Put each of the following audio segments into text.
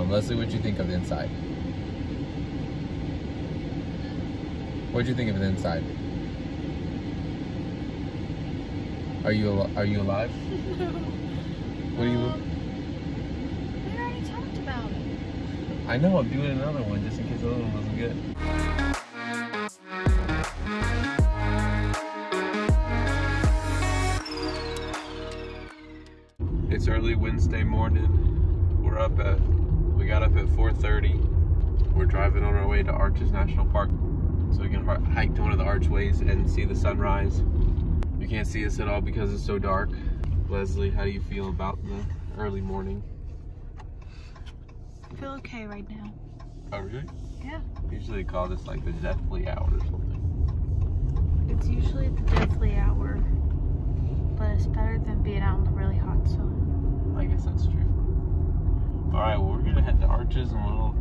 Leslie, what'd you think of the inside? What'd you think of the inside? Are you alive? No. What are you? We already talked about it. I know, I'm doing another one just in case the other one wasn't good. It's early Wednesday morning. We got up at 4:30. We're driving on our way to Arches National Park so we can hike to one of the archways and see the sunrise. You can't see us at all because it's so dark. Leslie, how do you feel about the early morning? I feel okay right now. Oh, really? Yeah. Usually call this like the deathly hour or something. It's usually the deathly hour, but it's better than being out in the really hot sun. I guess that's true. All right, well, we're gonna head to Arches and we'll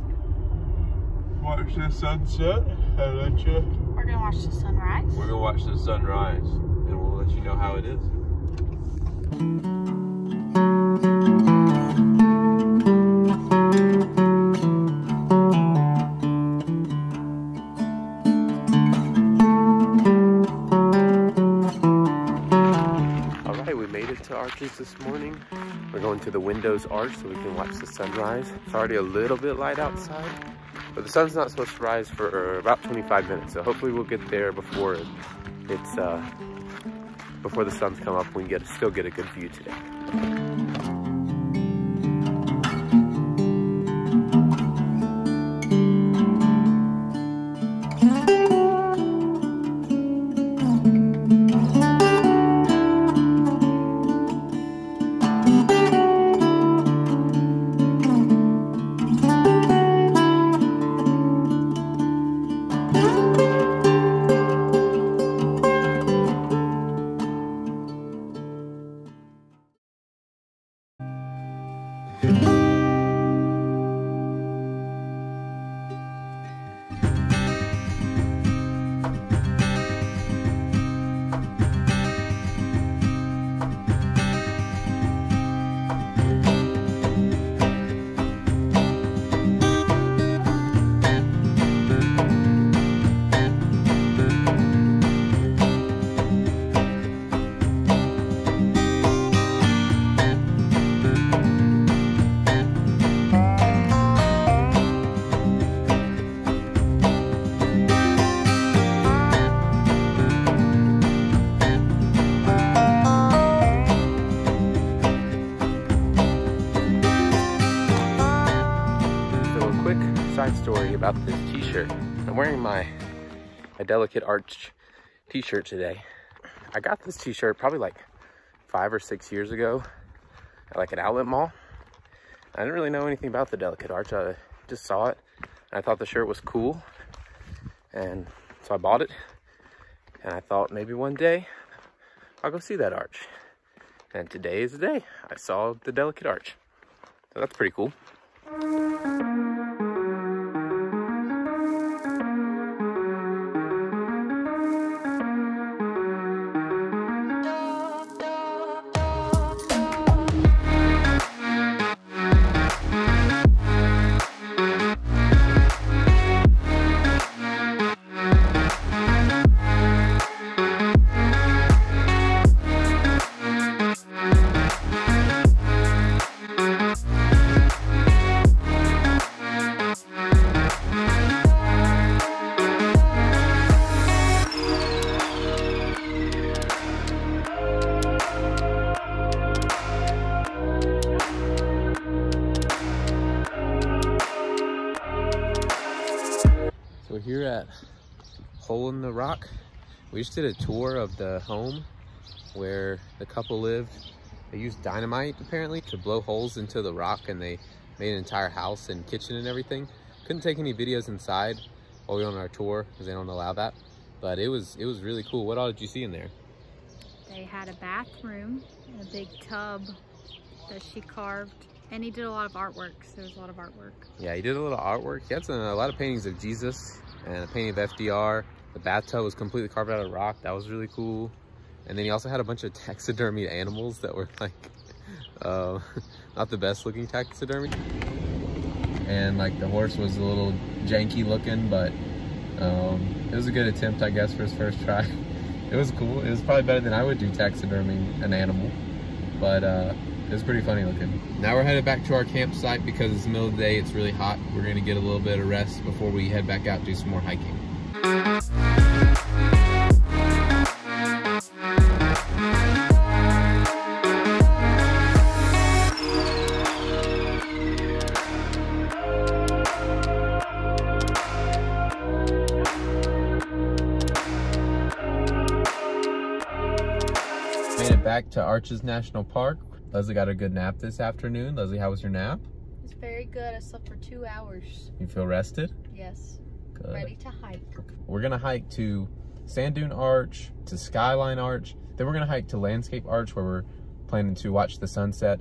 watch the sunset and let you. We're gonna watch the sunrise. We're gonna watch the sunrise and we'll let you know how it is. All right, we made it to Arches this morning. We're going to the Windows Arch so we can watch the sunrise. It's already a little bit light outside, but the sun's not supposed to rise for about 25 minutes. So hopefully we'll get there before before the sun's come up. We can still get a good view today. Side story about this t-shirt. I'm wearing my Delicate Arch t-shirt today. I got this t-shirt probably like 5 or 6 years ago at like an outlet mall. I didn't really know anything about the Delicate Arch. I just saw it and I thought the shirt was cool, and so I bought it, and I thought maybe one day I'll go see that arch, and today is the day I saw the Delicate Arch. So that's pretty cool. We're here at Hole in the Rock. We just did a tour of the home where the couple lived. They used dynamite apparently to blow holes into the rock, and they made an entire house and kitchen and everything. Couldn't take any videos inside while we were on our tour because they don't allow that, but it was really cool. What all did you see in there? They had a bathroom and a big tub that she carved, and he did a lot of artwork. So there was a lot of artwork. Yeah, he did a little artwork. He had a lot of paintings of Jesus and a painting of FDR. The bathtub was completely carved out of rock. That was really cool. And then he also had a bunch of taxidermied animals that were like not the best looking taxidermy. and like the horse was a little janky looking, but it was a good attempt, I guess, for his first try. It was cool. It was probably better than I would do taxiderming an animal, but it was pretty funny looking. Now we're headed back to our campsite because it's the middle of the day, it's really hot. We're gonna get a little bit of rest before we head back out and do some more hiking. Made it back to Arches National Park. Leslie got a good nap this afternoon. Leslie, how was your nap? It's very good. I slept for 2 hours. You feel rested? Yes. Good. Ready to hike. We're gonna hike to Sand Dune Arch, to Skyline Arch. Then we're gonna hike to Landscape Arch, where we're planning to watch the sunset.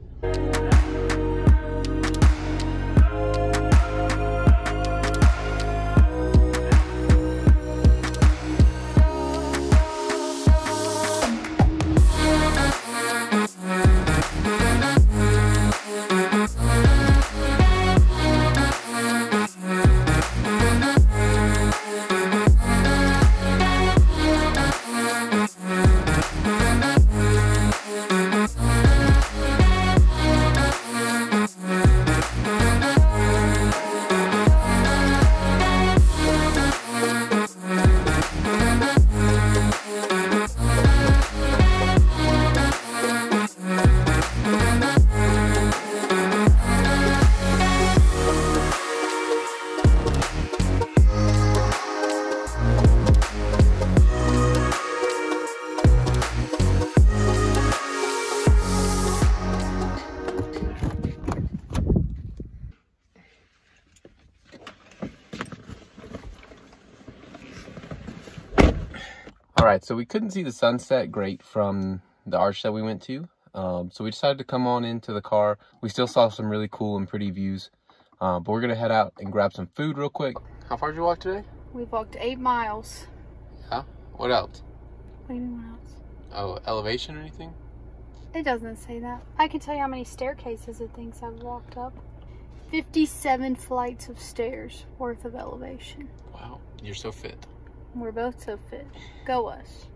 Alright, so we couldn't see the sunset great from the arch that we went to, so we decided to come on into the car. We still saw some really cool and pretty views, but we're going to head out and grab some food real quick. How far did you walk today? We walked 8 miles. Yeah? What else? What do you mean what else? Oh, elevation or anything? It doesn't say that. I can tell you how many staircases and things I've walked up. 57 flights of stairs worth of elevation. Wow, you're so fit. We're both so fit. Go us.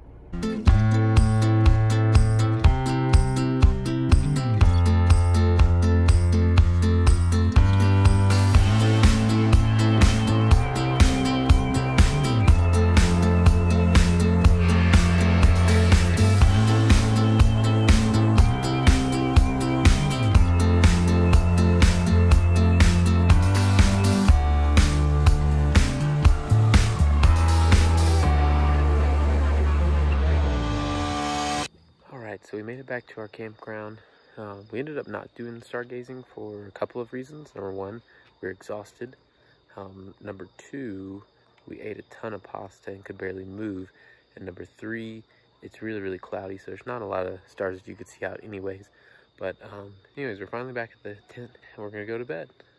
So we made it back to our campground. We ended up not doing the stargazing for a couple of reasons. Number one, we were exhausted. Number two, we ate a ton of pasta and could barely move. And number three, it's really, really cloudy, so there's not a lot of stars that you could see out anyways. But anyways, we're finally back at the tent and we're gonna go to bed.